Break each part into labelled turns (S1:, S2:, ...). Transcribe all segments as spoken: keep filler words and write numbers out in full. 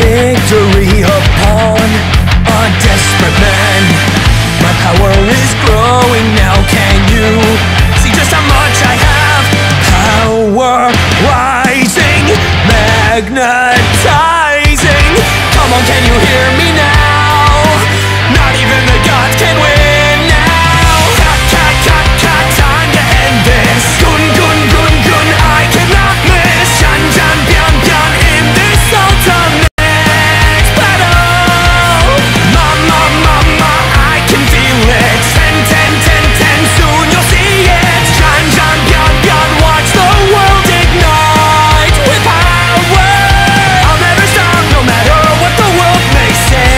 S1: victory upon a desperate man. My power is growing now, can you see just how much I have? Power rising, magnetizing. Come on, can you hear me now? Not even the gods can win now. Cut, cut, cut, cut, time to end this. Gun, gun, gun, gun, I cannot miss. Jan, jan, byan, byan, in this ultimate battle. Mama, mama, I can feel it. Ten, ten, ten, ten, soon you'll see it. Jan, jan, byan, byan, watch the world ignite with power. I'll never stop, no matter what the world may say.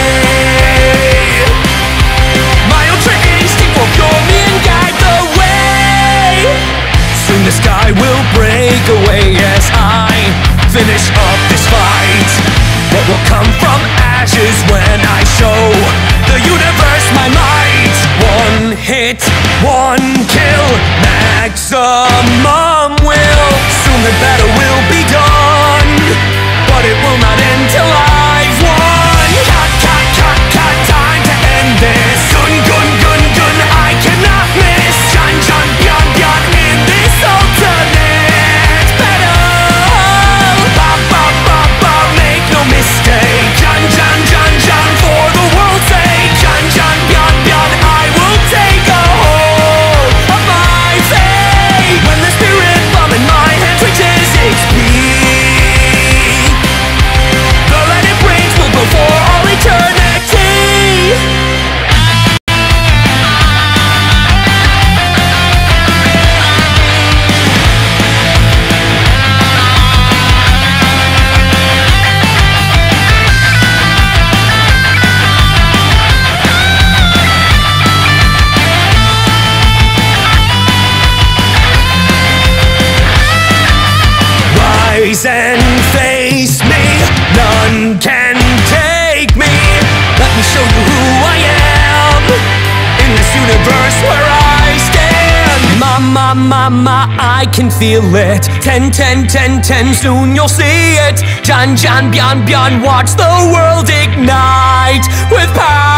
S1: My ultra instinct will fuel me and guide the way. Soon the sky will break away as I finish up this fight. What will come from ashes when I show the universe my might? One hit, one kill, maximum will. Soon the battle will be done, but it will not end till I've won. Cut, cut, cut, cut, time to end this. Gun, gun, gun, gun, I cannot miss. Jan, jan, byan, byan, in this ultimate battle. Ba, ba, ba, ba, make no mistake. Jan, jan, jan, jan, for the world's sake. Jan, jan, byan, byan, I will take a hold of my fate. When the spirit bomb in my hands reaches its peak, the light it brings will glow for all eternity. Rise and face me, none can take me. Let me show you who I am in this universe where I stand. Mama, mama, I can feel it. Ten, ten, ten, ten, soon you'll see it. Jan, jan, byan, byan, watch the world ignite with power.